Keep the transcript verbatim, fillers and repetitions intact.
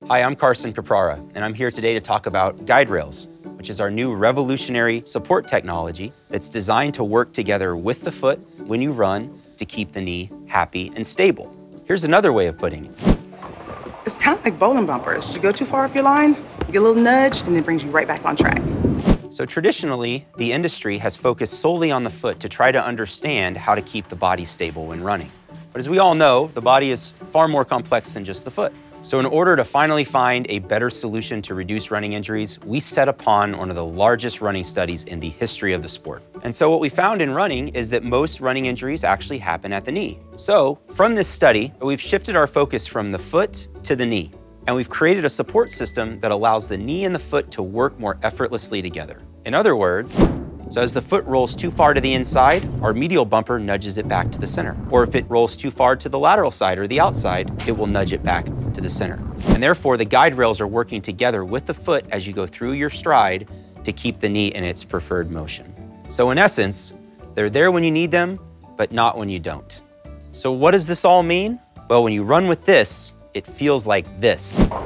Hi, I'm Carson Caprara, and I'm here today to talk about GuideRails, which is our new revolutionary support technology that's designed to work together with the foot when you run to keep the knee happy and stable. Here's another way of putting it. It's kind of like bowling bumpers. You go too far off your line, you get a little nudge, and it brings you right back on track. So traditionally, the industry has focused solely on the foot to try to understand how to keep the body stable when running. But as we all know, the body is far more complex than just the foot. So in order to finally find a better solution to reduce running injuries, we set upon one of the largest running studies in the history of the sport. And so what we found in running is that most running injuries actually happen at the knee. So from this study, we've shifted our focus from the foot to the knee. And we've created a support system that allows the knee and the foot to work more effortlessly together. In other words, so as the foot rolls too far to the inside, our medial bumper nudges it back to the center. Or if it rolls too far to the lateral side or the outside, it will nudge it back to the center. And therefore, the guide rails are working together with the foot as you go through your stride to keep the knee in its preferred motion. So in essence, they're there when you need them, but not when you don't. So what does this all mean? Well, when you run with this, it feels like this.